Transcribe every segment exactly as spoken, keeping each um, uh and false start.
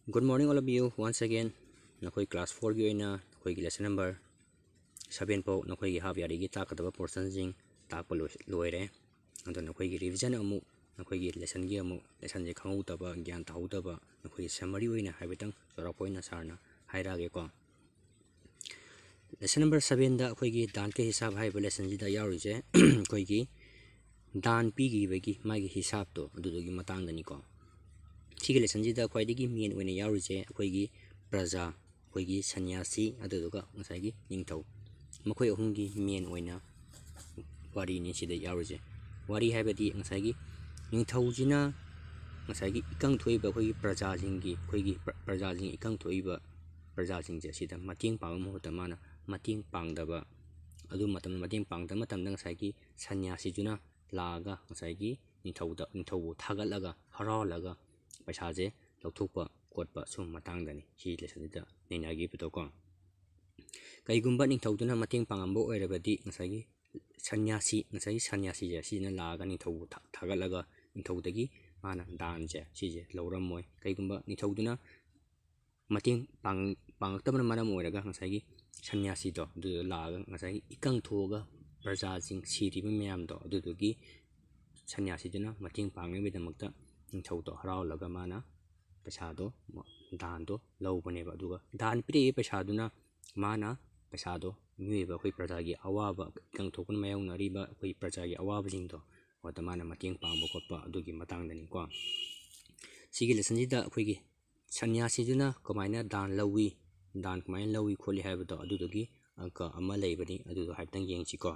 Good morning all of you once again. Nakoi class four gi oina nakoi gi lesson number seven po nakoi gi half yearly gi takadaba portion jing takpa loire. Ando nakoi gi revision amu nakoi gi lesson gi amu lesson je khangau taba gyan tau taba nakoi summary oina haibitang sora poina sarna haira ge ko. Lesson number seven da nakoi gi dan ke hisab haiba lesson ji da yauri je koi gi dan pi gi bagi mai gi hisab to adu gi matang da ni ko. Sigi lesson ji da khwaidagi main oina yauri je akhoi gi praja akhoi gi sannyasi aduga ngasai gi ningthau makhoi ahum gi main oina wari ni sida yauri je wari haibadi ngasai gi ningthau jina ngasai gi ikang thoiba akhoi gi praja jing gi akhoi gi praja jing ikang thoiba praja jing je sida mating pang mu ta mana mating pang daba adu matam mating pang da matam da ngasai gi sannyasi juna laga ngasai gi ningthau da ningthau thagal laga haro laga paisa je lokthukpa kotpa sum matang dani hi lesson da nina gi pito ko kai gumba ning thauduna mating pangambo oirabadi ngasagi sannyasi ngasagi sannyasi je sina laga ning thau thagalaga ning thaudagi mana dan je si je loram moi kai gumba ning thauduna mating pang pangtamna manam oiraga ngasagi sannyasi do du laga ngasagi ikang thoga praja jing siriba myam do du dugi sannyasi juna mating pangne bidamakta thau to harau laga mana paisa do dan do lau bane ba duga dan pri paisa duna mana paisa do mi ba khoi praja gi awaba kang thokun mayau nari ba khoi praja gi awaba jing do wata mana mating pang bo khotpa adugi matang dani ko sigi lesson ji da khoi gi sannyasi juna kamaina dan lawi dan kamaina lawi kholi haiba do adugi anka ama leibani adu haitang yeng chi ko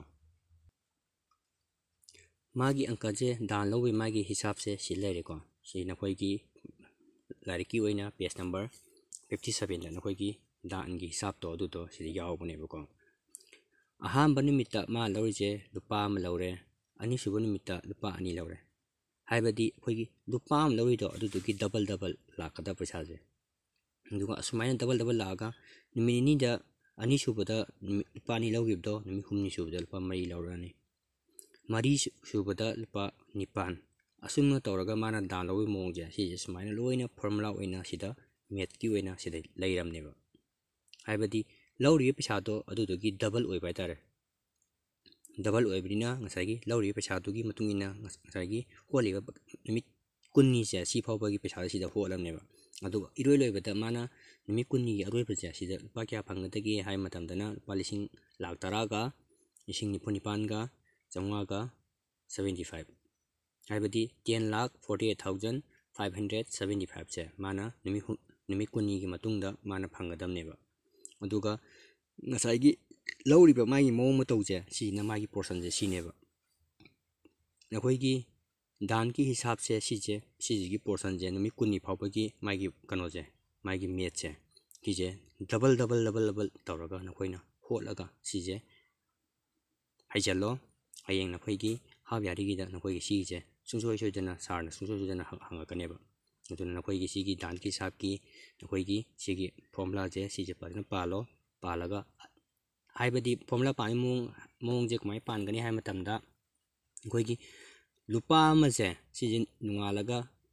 magi angka je dan lawi magi hisab se si lere ko si nakoi gi lariki oina page number fifty-seven da nakoi gi dan gi hisab to adu to si yaw bane ko aham banumita ma lori je lupa ma lore ani subu numita lupa ani lore haibadi khoi gi lupa ma lori do adu to gi double double lakada paisa je duga asumai double double laga nimini ni da ani subu da lupa ani lori do nimi humni subu da lupa mai lorani mari subada lupa nipan asumna tawraga mana dan lawi mong je si sumaina loina formula oina sida met ki oina sida leiram neba haibadi lauri paisa do adu gi double oi bai tare double oi brina ngasai gi lauri paisa do gi matungina ngasai gi holi ba nimit kunni je si phawba gi paisa sida holam neba adu iroi loibada mana nimit kunni gi aroi paja sida pa kya phangdagi hai matam dana pa lising lakh tara ga lising nipun nipan ga Jamwaga seventy-five. Haibadi ten lakh forty-eight thousand five hundred seventy-five je mana nimi nimi kuni gi matungda mana phangadam neba aduga ngasai gi lauri ba mai mo mo tau je si na mai gi portion je si neba nakoi gi dan ki hisab se si je si gi portion je nimi kuni phawba gi mai gi kano je mai gi met je ki je double double double double tawraga nakoi na holaga si je haijalo ayeng nakoi gi half yearly gi da nakoi gi si je sungsoi soi jana sarna sungsoi soi jana hanga kaneba aduna nakoi gi si gi dan ki sab ki nakoi gi si gi formula je si je parna palo palaga haibadi formula pa mong mong je kumai pan gani hai matam da nakoi gi lupa ma je si je nungalaga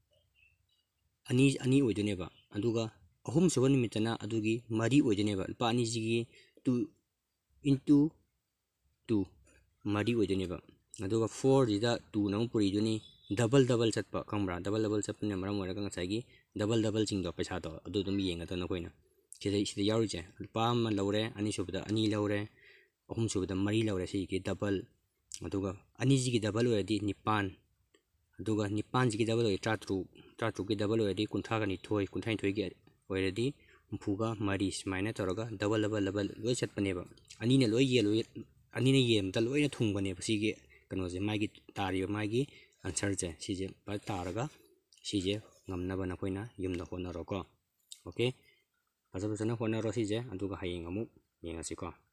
ani ani oiduneba aduga ahum suban mitana adugi mari oiduneba lupa ani ji gi two into two mari oiduneba aduga four jida two nang puri duni double double chatpa kambra double double chatpa ne maram waraga ngasai gi double double jing do paisa do adu dum yenga da nakoina sida sida yauri je lupa ma lawre ani subada ani lawre ahum subada mari lawre si gi double aduga ani ji gi double oidi nipan aduga nipan ji gi double oi tratru tratru gi double oidi kuntha ga ni thoi kuntha ni thoi gi oiradi umpuga mari smaina toraga double double double loi chatpaneba ani ne loi ye loi ani ne yem ta loina thungbane sigi kano je magi tari magi answer je sije pa taraga sije ngamna bana koina yumna hona roko okay aja bajana hona ro sije aduga hayeng amu yenga siko